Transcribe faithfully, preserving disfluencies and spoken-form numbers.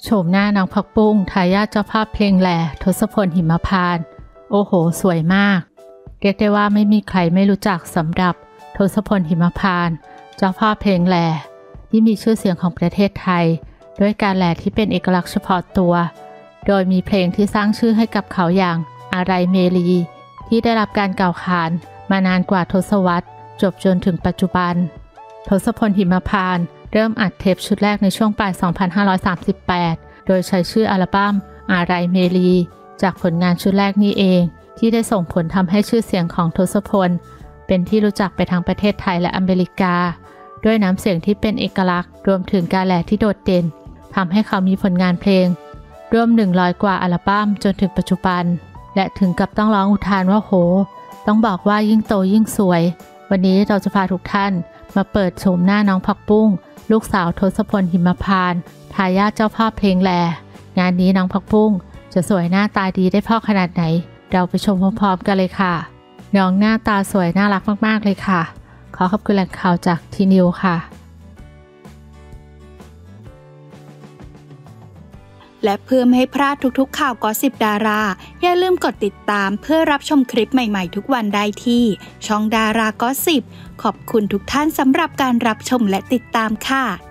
โฉมหน้าน้องผักบุ้งทายาทเจ้าภาพเพลงแหล่ทศพลหิมพานต์โอ้โหสวยมากเรียกได้ว่าไม่มีใครไม่รู้จักสำหรับทศพลหิมพานต์เจ้าภาพเพลงแหล่ที่มีชื่อเสียงของประเทศไทยด้วยการแหล่ที่เป็นเอกลักษณ์เฉพาะตัวโดยมีเพลงที่สร้างชื่อให้กับเขาอย่างอะไรเมลีที่ได้รับการกล่าวขานมานานกว่าทศวรรษจบจนถึงปัจจุบันทศพลหิมพานต์เริ่มอัดเทปชุดแรกในช่วงปลาย สองพันห้าร้อยสามสิบแปด โดยใช้ชื่ออัลบั้มอะไรเมลีจากผลงานชุดแรกนี้เองที่ได้ส่งผลทำให้ชื่อเสียงของทศพลเป็นที่รู้จักไปทั้งประเทศไทยและอเมริกาด้วยน้ำเสียงที่เป็นเอกลักษณ์รวมถึงการแหล่ที่โดดเด่นทำให้เขามีผลงานเพลงร่วมหนึ่งร้อยกว่าอัลบั้มจนถึงปัจจุบันและถึงกับต้องร้องอุทานว่าโหต้องบอกว่ายิ่งโตยิ่งสวยวันนี้เราจะพาทุกท่านมาเปิดโฉมหน้าน้องผักบุ้งลูกสาวทศพลหิมพานต์ทายาทเจ้าภาพเพลงแหล่งานนี้น้องผักบุ้งจะสวยหน้าตาดีได้พ่อขนาดไหนเราไปชมพร้อมๆกันเลยค่ะน้องหน้าตาสวยน่ารักมากๆเลยค่ะขอขอบคุณแหล่งข่าวจากทีนิวค่ะและเพื่อไม่ให้พลาดทุกๆข่าวกอสซิปดาราอย่าลืมกดติดตามเพื่อรับชมคลิปใหม่ๆทุกวันได้ที่ช่องดารากอสซิปขอบคุณทุกท่านสำหรับการรับชมและติดตามค่ะ